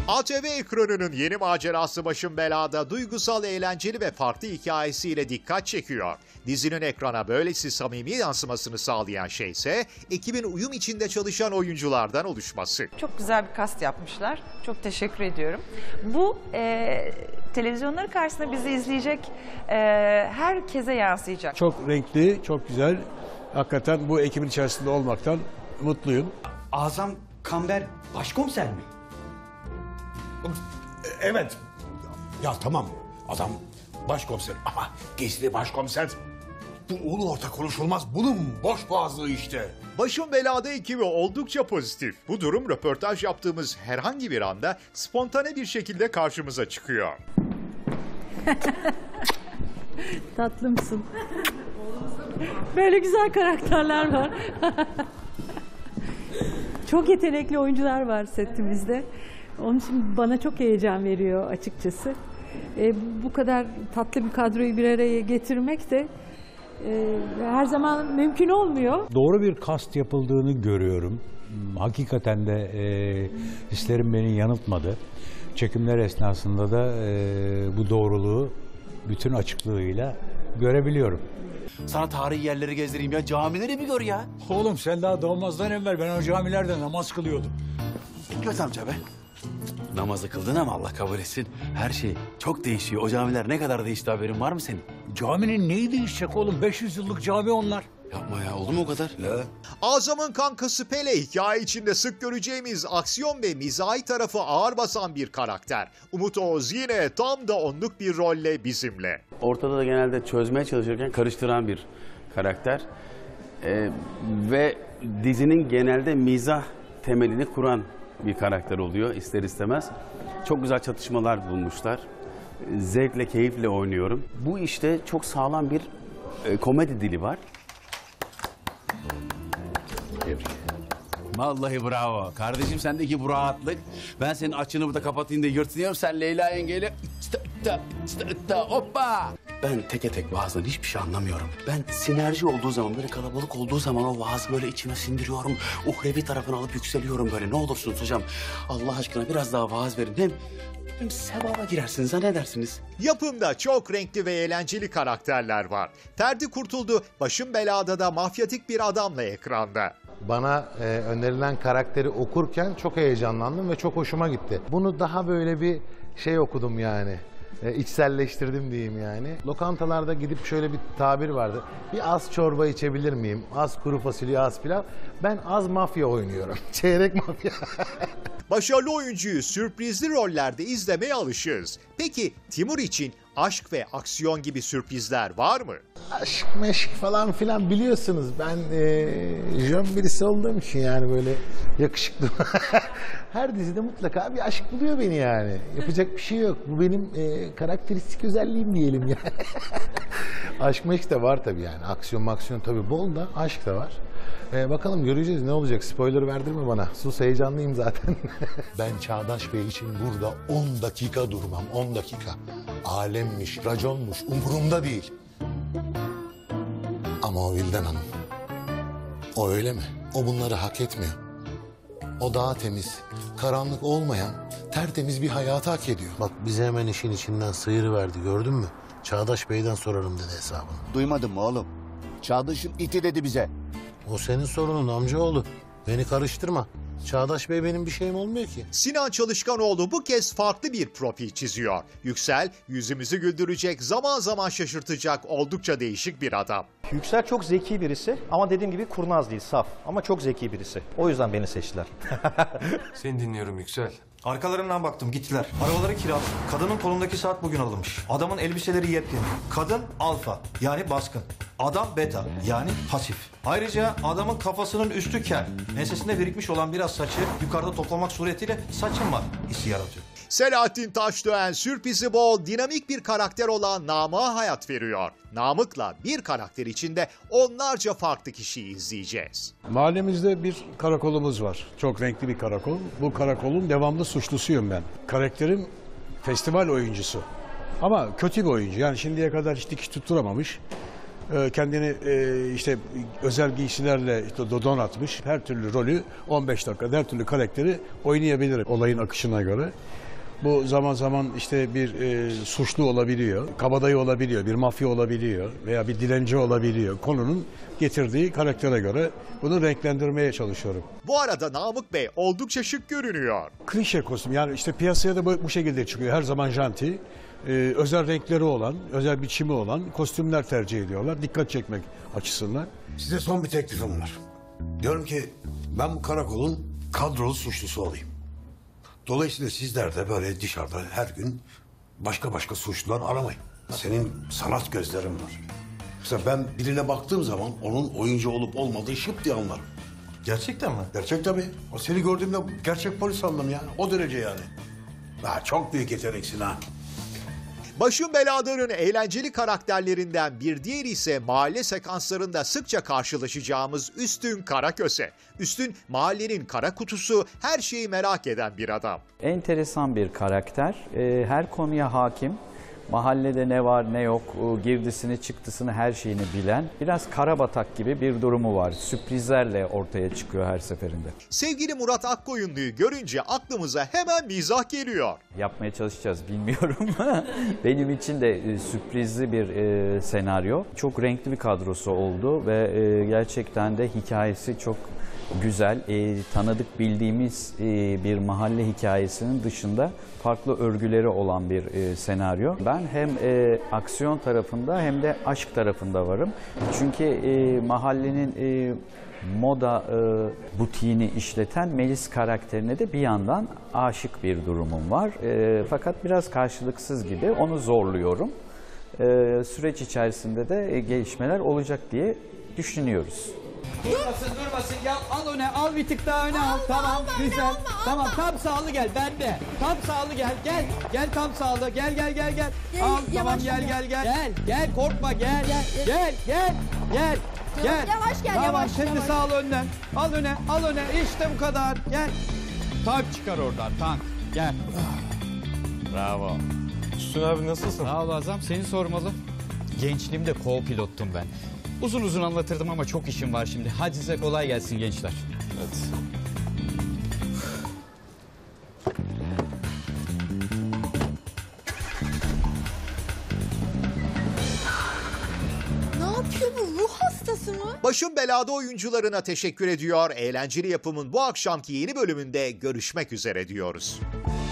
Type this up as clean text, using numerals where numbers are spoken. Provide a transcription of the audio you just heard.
ATV ekranının yeni macerası Başım Belada duygusal, eğlenceli ve farklı hikayesiyle dikkat çekiyor. Dizinin ekrana böylesi samimi yansımasını sağlayan şey ise ekibin uyum içinde çalışan oyunculardan oluşması. Çok güzel bir kast yapmışlar. Çok teşekkür ediyorum. Bu televizyonların karşısında bizi izleyecek herkese yansıyacak. Çok renkli, çok güzel. Hakikaten bu ekibin içerisinde olmaktan mutluyum. Azam Kamber başkomiser mi? Evet. Ya tamam, adam başkomiser ama gizli başkomiser. Bu ulu orta konuşulmaz. Bunun boş boğazlığı işte. Başım Belada ekibi oldukça pozitif. Bu durum röportaj yaptığımız herhangi bir anda spontane bir şekilde karşımıza çıkıyor. Tatlımsın. Böyle güzel karakterler var. Çok yetenekli oyuncular var setimizde. Onun için bana çok heyecan veriyor açıkçası. Bu kadar tatlı bir kadroyu bir araya getirmek de her zaman mümkün olmuyor. Doğru bir kast yapıldığını görüyorum. Hakikaten de hislerim beni yanıltmadı. Çekimler esnasında da bu doğruluğu bütün açıklığıyla görebiliyorum. Sana tarihi yerleri gezdireyim ya, camileri bir gör ya. Oğlum sen daha doğmazdan evvel ben o camilerde namaz kılıyordum. Göz amca be. Namazı kıldın ama Allah kabul etsin. Her şey çok değişiyor. O camiler ne kadar değişti, haberin var mı senin? Caminin neyi değişecek oğlum? 500 yıllık cami onlar. Yapma ya, oldu mu o kadar? Ya. Azam'ın kankası Pele hikaye içinde sık göreceğimiz aksiyon ve mizahi tarafı ağır basan bir karakter. Umut Oğuz yine tam da onluk bir rolle bizimle. Ortada da genelde çözmeye çalışırken karıştıran bir karakter. Ve dizinin genelde mizah temelini kuran bir karakter oluyor ister istemez. Çok güzel çatışmalar bulmuşlar. Zevkle, keyifle oynuyorum. Bu işte çok sağlam bir komedi dili var. Vallahi bravo. Kardeşim sendeki bu rahatlık. Ben senin açını burada kapatayım da yırtınıyorum. Sen Leyla yengeyle hoppa. Ben teke tek bazen hiçbir şey anlamıyorum. Ben sinerji olduğu zaman, böyle kalabalık olduğu zaman o vaazı böyle içime sindiriyorum. Uhrevi tarafını alıp yükseliyorum böyle. Ne olursunuz hocam, Allah aşkına biraz daha vaaz verin. Hem sevaba girersiniz, ha ne dersiniz? Yapımda çok renkli ve eğlenceli karakterler var. Ferdi Kurtuldu Başım Belada da mafyatik bir adamla ekranda. Bana önerilen karakteri okurken çok heyecanlandım ve çok hoşuma gitti. Bunu daha böyle bir şey okudum yani. İçselleştirdim diyeyim yani. Lokantalarda gidip şöyle bir tabir vardı. Bir az çorba içebilir miyim? Az kuru fasulye, az pilav. Ben az mafya oynuyorum. Çeyrek mafya. Başarılı oyuncuyu sürprizli rollerde izlemeye alışığız. Peki Timur için aşk ve aksiyon gibi sürprizler var mı? Aşk meşk falan filan biliyorsunuz. Ben jön birisi olduğum için yani böyle yakışıklı. Her dizide mutlaka bir aşk buluyor beni yani. Yapacak bir şey yok. Bu benim karakteristik özelliğim diyelim yani. Aşk meşk de var tabii yani. Aksiyon tabii bol da aşk da var. Bakalım göreceğiz ne olacak. Spoiler verdirme bana. Sus, heyecanlıyım zaten. Ben Çağdaş Bey için burada 10 dakika durmam, 10 dakika. Alemmiş, raconmuş, umurumda değil. Ama o Vildan Hanım, o öyle mi? O bunları hak etmiyor. O daha temiz, karanlık olmayan, tertemiz bir hayatı hak ediyor. Bak bize hemen işin içinden sıyırıverdi, gördün mü? Çağdaş Bey'den sorarım dedi hesabını. Duymadın mı oğlum? Çağdaş'ın iti dedi bize. O senin sorunun amcaoğlu. Beni karıştırma. Çağdaş Bey benim bir şeyim olmuyor ki. Sinan Çalışkanoğlu bu kez farklı bir profil çiziyor. Yüksel, yüzümüzü güldürecek, zaman zaman şaşırtacak oldukça değişik bir adam. Yüksel çok zeki birisi ama dediğim gibi kurnaz değil, saf. Ama çok zeki birisi. O yüzden beni seçtiler. Seni dinliyorum Yüksel. Arkalarından baktım, gittiler. Arabaları kiralı. Kadının kolundaki saat bugün alınmış. Adamın elbiseleri yepyeni. Kadın alfa yani baskın. Adam beta yani pasif. Ayrıca adamın kafasının üstü kel. Ensesinde birikmiş olan biraz saçı yukarıda toplamak suretiyle saçım var hissi yaratıyor. Selahattin Taşdöğen sürprizi bol, dinamik bir karakter olan Namık'a hayat veriyor. Namık'la bir karakter içinde onlarca farklı kişiyi izleyeceğiz. Mahallemizde bir karakolumuz var. Çok renkli bir karakol. Bu karakolun devamlı suçlusuyum ben. Karakterim festival oyuncusu. Ama kötü bir oyuncu. Yani şimdiye kadar hiç dikiş tutturamamış. Kendini işte özel giysilerle işte donatmış. Her türlü rolü 15 dakikada her türlü karakteri oynayabilir olayın akışına göre. Bu zaman zaman işte bir suçlu olabiliyor, kabadayı olabiliyor, bir mafya olabiliyor veya bir dilenci olabiliyor. Konunun getirdiği karaktere göre bunu renklendirmeye çalışıyorum. Bu arada Namık Bey oldukça şık görünüyor. Klişe kostüm, yani işte piyasaya da bu şekilde çıkıyor. Her zaman janti, özel renkleri olan, özel biçimi olan kostümler tercih ediyorlar. Dikkat çekmek açısından. Size son bir teklifim var. Diyorum ki ben bu karakolun kadrolu suçlusu olayım. Dolayısıyla sizler de böyle dışarıda her gün başka suçlular aramayın. Senin sanat gözlerin var. Mesela ben birine baktığım zaman onun oyuncu olup olmadığı şıp diye anlarım. Gerçekten mi? Gerçek tabii. O seni gördüğümde gerçek polis sandım ya. O derece yani. Ha, çok büyük yeteneksin ha. Başım Belada'nın eğlenceli karakterlerinden bir diğeri ise mahalle sekanslarında sıkça karşılaşacağımız Üstün Karaköse. Üstün mahallenin kara kutusu, her şeyi merak eden bir adam. Enteresan bir karakter. Her konuya hakim. Mahallede ne var ne yok, girdisini çıktısını her şeyini bilen, biraz karabatak gibi bir durumu var. Sürprizlerle ortaya çıkıyor her seferinde. Sevgili Murat Akkoyunlu'yu görünce aklımıza hemen mizah geliyor. Yapmaya çalışacağız, bilmiyorum. Benim için de sürprizli bir senaryo. Çok renkli bir kadrosu oldu ve gerçekten de hikayesi çok güzel, tanıdık bildiğimiz bir mahalle hikayesinin dışında farklı örgüleri olan bir senaryo. Ben hem aksiyon tarafında hem de aşk tarafında varım. Çünkü mahallenin moda butiğini işleten Melis karakterine de bir yandan aşık bir durumum var. Fakat biraz karşılıksız gibi, onu zorluyorum. Süreç içerisinde de gelişmeler olacak diye düşünüyoruz. Durmasın ya, al öne, al bir tık daha öne al, tamam güzel, tamam tam sağlı gel, bende, tam sağlı gel tam sağlı, gel, al tamam gel, korkma gel, Yavaş gel, tamam yavaş, şimdi yavaş. sağlı önden, al öne, işte bu kadar, gel, tank çıkar oradan, tank, gel. Bravo. Üstün abi nasılsın? Sağ ol Azam, seni sormalı. Gençliğimde co-pilottum ben. Uzun anlatırdım ama çok işim var şimdi. Hadi size kolay gelsin gençler. Evet. Ne yapıyor bu? Ruh hastası mı? Başım Belada oyuncularına teşekkür ediyor. Eğlenceli yapımın bu akşamki yeni bölümünde görüşmek üzere diyoruz.